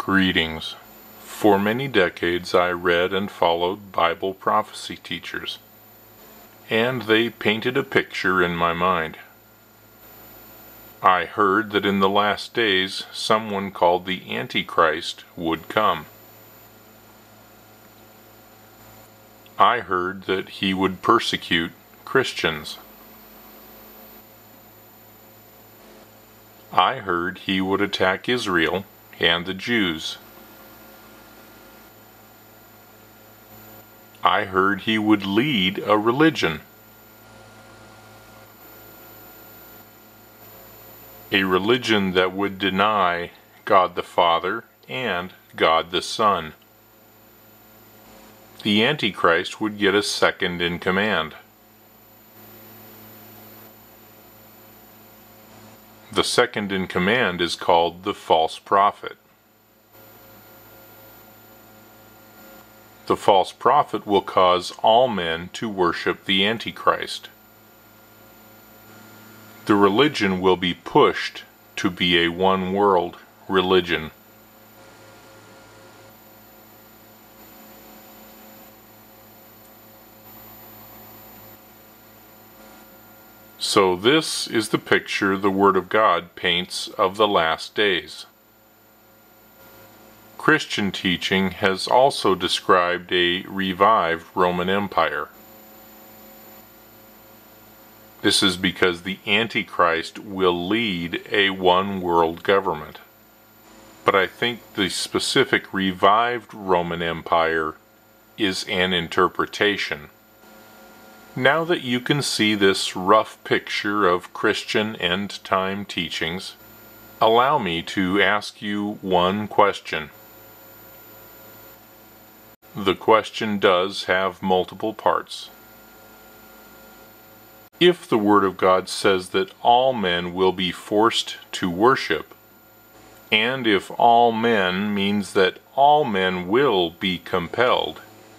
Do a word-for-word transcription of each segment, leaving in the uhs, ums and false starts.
Greetings. For many decades I read and followed Bible prophecy teachers, and they painted a picture in my mind. I heard that in the last days someone called the Antichrist would come. I heard that he would persecute Christians. I heard he would attack Israel and the Jews. I heard he would lead a religion. A religion that would deny God the Father and God the Son. The Antichrist would get a second in command. The second in command is called the false prophet. The false prophet will cause all men to worship the Antichrist. The religion will be pushed to be a one-world religion. So this is the picture the Word of God paints of the last days. Christian teaching has also described a revived Roman Empire. This is because the Antichrist will lead a one-world government. But I think the specific revived Roman Empire is an interpretation. Now that you can see this rough picture of Christian end-time teachings, allow me to ask you one question. The question does have multiple parts. If the Word of God says that all men will be forced to worship, and if all men means that all men will be compelled,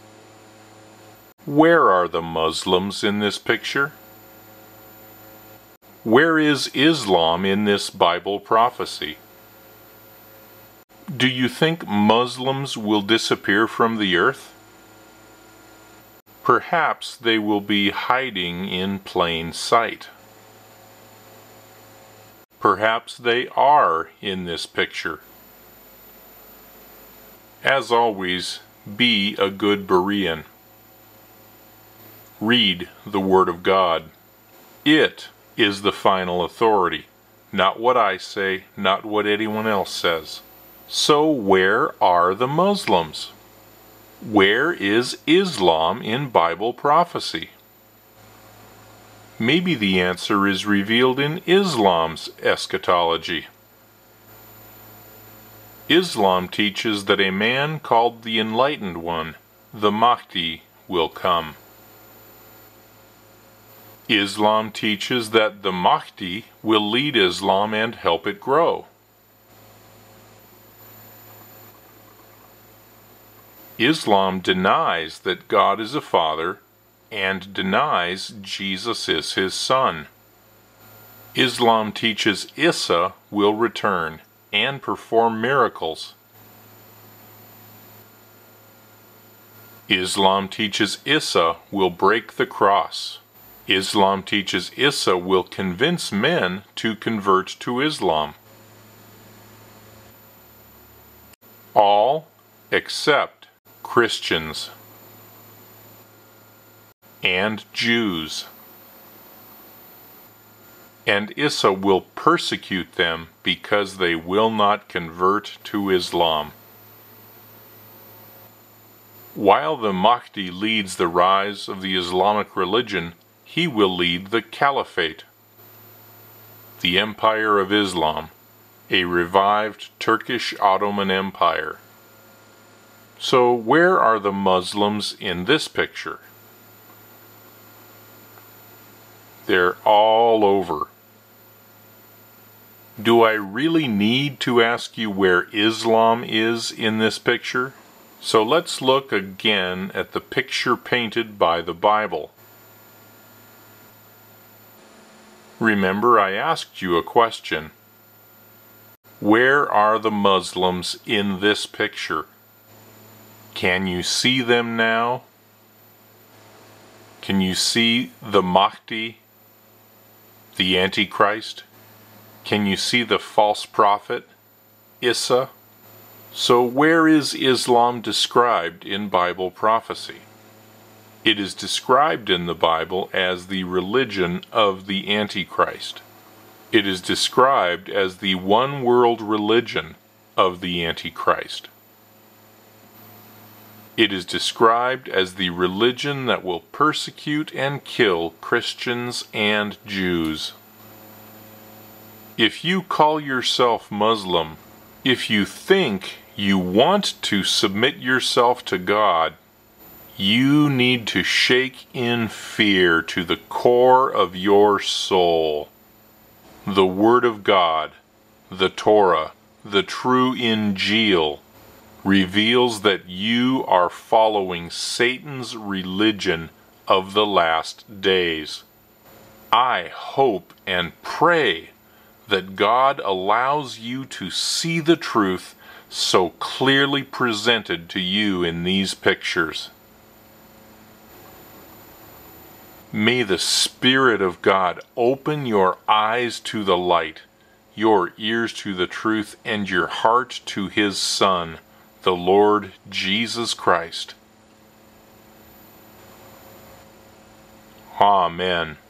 where are the Muslims in this picture? Where is Islam in this Bible prophecy? Do you think Muslims will disappear from the earth? Perhaps they will be hiding in plain sight. Perhaps they are in this picture. As always, be a good Berean. Read the Word of God. It is the final authority, not what I say, not what anyone else says. So where are the Muslims? Where is Islam in Bible prophecy? Maybe the answer is revealed in Islam's eschatology. Islam teaches that a man called the Enlightened One, the Mahdi, will come. Islam teaches that the Mahdi will lead Islam and help it grow. Islam denies that God is a father and denies Jesus is his son. Islam teaches Isa will return and perform miracles. Islam teaches Isa will break the cross. Islam teaches Isa will convince men to convert to Islam. All except Christians and Jews. And Isa will persecute them because they will not convert to Islam. While the Mahdi leads the rise of the Islamic religion, he will lead the Caliphate, the Empire of Islam, a revived Turkish Ottoman Empire. So where are the Muslims in this picture? They're all over. Do I really need to ask you where Islam is in this picture? So let's look again at the picture painted by the Bible. Remember, I asked you a question. Where are the Muslims in this picture? Can you see them now? Can you see the Mahdi, the Antichrist? Can you see the false prophet, Isa? So where is Islam described in Bible prophecy? It is described in the Bible as the religion of the Antichrist. It is described as the one-world religion of the Antichrist. It is described as the religion that will persecute and kill Christians and Jews. If you call yourself Muslim, if you think you want to submit yourself to God, you need to shake in fear to the core of your soul. The Word of God, the Torah, the true Injil, reveals that you are following Satan's religion of the last days. I hope and pray that God allows you to see the truth so clearly presented to you in these pictures. May the Spirit of God open your eyes to the light, your ears to the truth, and your heart to His Son, the Lord Jesus Christ. Amen.